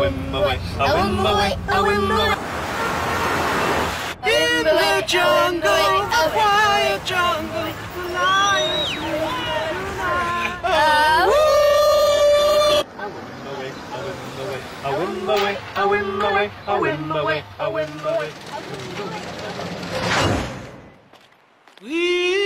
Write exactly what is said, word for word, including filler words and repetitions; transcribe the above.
whim away, a whim away, a whim away. In the jungle, the quiet jungle, the lions live tonight. A whim away, a whim away, a whim away, a whim away, a whim away. We